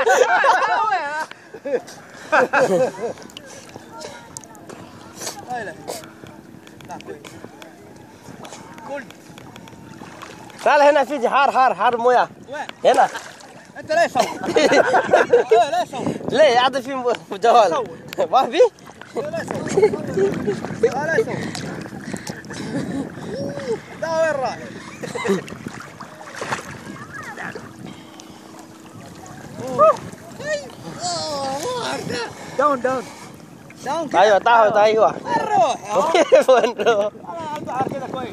تعال هنا في حار مويه. وين؟ هنا. انت ليه صوت؟ ليه صوت؟ ليه يعطي في جوال؟ ما في؟ ليه صوت؟ ليه صوت؟ ده وين رايح؟ داون داون كده. ايوه تعال ايوه. نروح كيف نروح؟ انا البحر كذا كويس.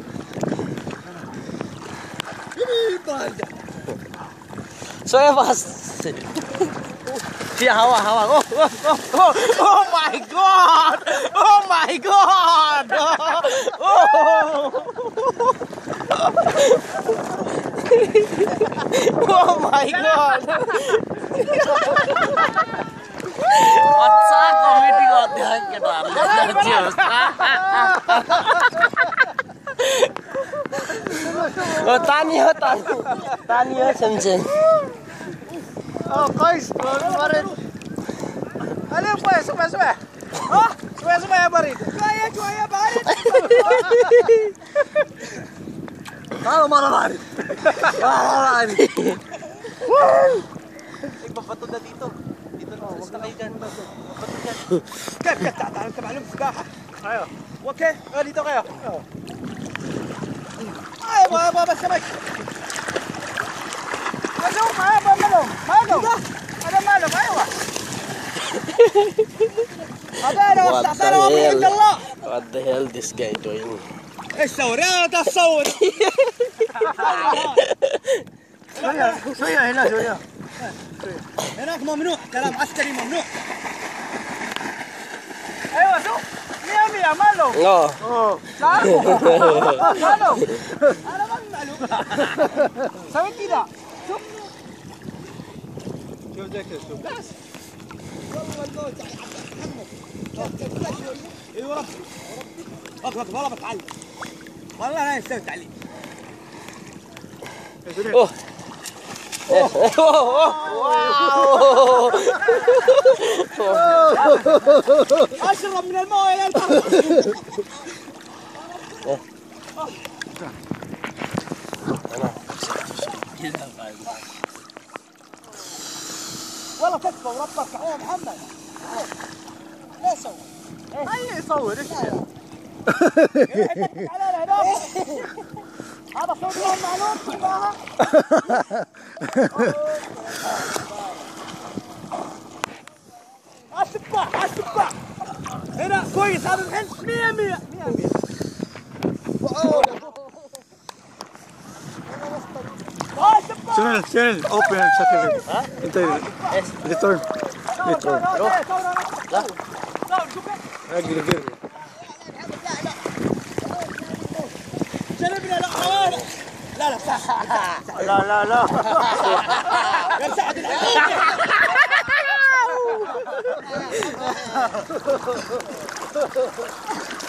شوية بس. في هواء. Oh my god! Oh my god! Oh my god! WhatsApp comedy होते हैं تاني हो समझे كويس برد. عليه شوية شوية يا بريد. شوية بارد. هذا مرة بارد. بفضل ده ديتو كيف تعال انت معلوم سباحة. ايوه اوكي اللي تغير. ايوه بابا سمك. مالهم هذا مالهم. ايوه هذا عند الله. What the hell this guy doing? ايش صور يا تصور. شوية هنا شوية. هناك ممنوع كلام عسكري ممنوع. ايوه شوف 100 مالهم. مالهم. انا ما معلوم. سوي كذا شوف زي كذا شوف بس. والله الموت محمد. ايوه اخلص والله بتعلم. والله انا استوي تعليم. واو اشرب من المويه يا البحر. والله تكفى وربك يا محمد. ليه يصور؟ اي يصور ايش هذا صوت لهم معلوم سباحة. السباح هنا كويس. هذا الحين 100 شنو اوبن شكل انت ريتورن لا اقدر جنبنا لا لا يا سعد العين.